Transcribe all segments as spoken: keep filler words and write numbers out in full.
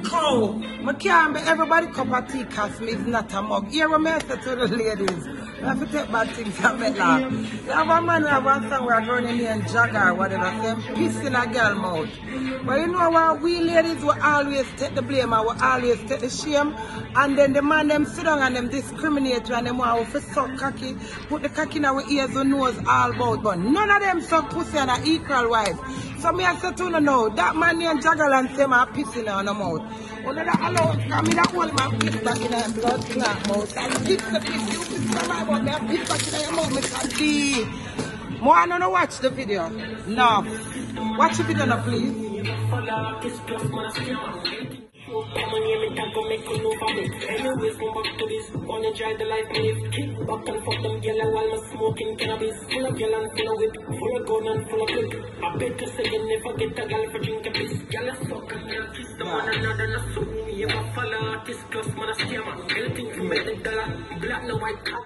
cow. I can't be everybody cup of tea cause me is not a mug. Here what I say to the ladies. I have to take bad things from me laugh. You have a man who have one song where I run in here and jagger or whatever, say piss in a girl mouth. But you know what, we ladies will always take the blame and will always take the shame, and then the man them sit down and them discriminate and them want to suck cocky, put the cocky in our ears and nose all about, but none of them suck pussy and are equal wife. So me I say to you now, that man named Jagalan say my pissing on the mouth. Only that alone, I mean that whole man piss back in her blood clot mouth. And piss the piss, you piss on my mouth, me I piss back in your mouth, me can't see. More I don't know watch the video. No. Watch the video now, please. Anyways, go back to this. Wanna enjoy the life, live. Kick back and fuck them girl while I'm smoking cannabis. Full of girl and full of whip, full of gun and full of clip. I bet you say you never get a girl for drink a piss. Girl is fuck and girl kiss the one another. Not so me, I'm a follow artist plus man a scammer. Girl think you make the dollar, black no white cat.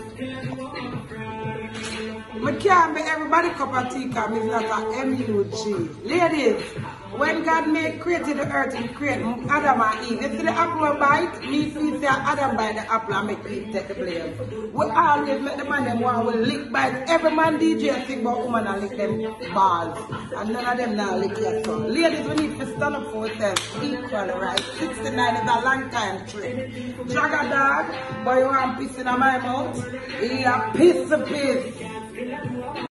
I can't be everybody cup of tea because it's not a M U G. Ladies, when God made created the earth, He created Adam and Eve. You see the apple bite, me feel say Adam bite the apple and make Eve take the blame. We always make the man them want to lick bite. Every man D J think about woman and lick them balls. And none of them now lick your tongue. Ladies, we need to stand up for ourselves. Equal, right? sixty-nine is a long time trip. Jagger dog, boy you want piss in my mouth? He a piss a piss.